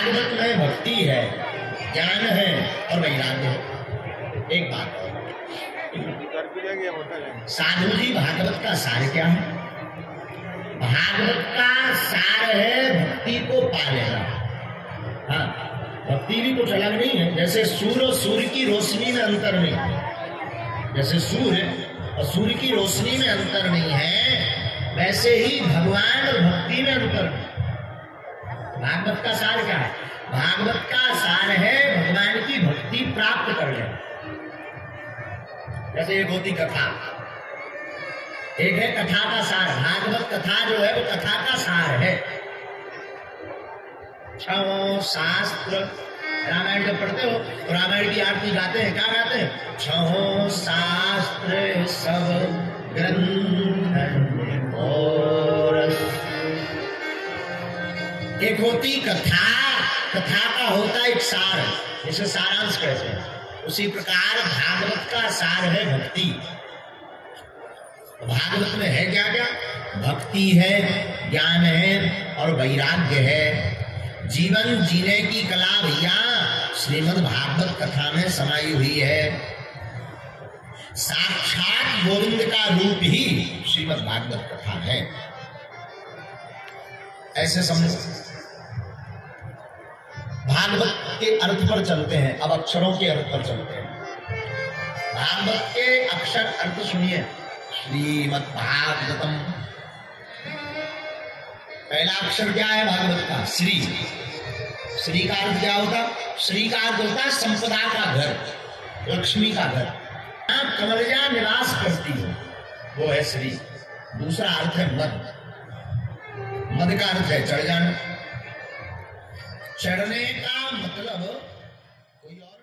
भागवत में भक्ति है, ज्ञान है और वैराग्य है। एक बात और, साधु जी भागवत का सार क्या है? भागवत का सार है भक्ति को पा लेना। हाँ, भक्ति भी कुछ अलग नहीं है। जैसे सूर्य और सूर्य की रोशनी में अंतर नहीं है, जैसे सूर्य और सूर्य की रोशनी में अंतर नहीं है, वैसे ही भगवान और भक्ति में अंतर नहीं। भागवत का सार क्या है? भागवत का सार है भगवान की भक्ति प्राप्त कर लेना। जैसे एक होती कथा, एक है कथा का सार। भागवत कथा जो है वो कथा का सार है। छो शास्त्र, रामायण जब पढ़ते हो तो रामायण की आरती गाते हैं, क्या गाते हैं? छो शास्त्र सब ग्रंथ और एक होती कथा, कथा का होता एक सार, जिसे सारांश कहते हैं। उसी प्रकार भागवत का सार है भक्ति। भागवत में है क्या क्या? भक्ति है, ज्ञान है और वैराग्य है। जीवन जीने की कला भैया श्रीमद् भागवत कथा में समाई हुई है। साक्षात गोविंद का रूप ही श्रीमद् भागवत कथा है, ऐसे समझो। भागवत के अर्थ पर चलते हैं, अब अक्षरों के अर्थ पर चलते हैं। भागवत के अक्षर अर्थ सुनिए। श्रीमद् भागवतम, पहला अक्षर क्या है भागवत का? श्री। श्री का अर्थ क्या होता? श्री का अर्थ होता है संपदा का घर, लक्ष्मी का घर, कमलिया निवास करती हो, वो है श्री। दूसरा अर्थ है मद। मद का अर्थ है चढ़ जाना। चढ़ने का मतलब कोई और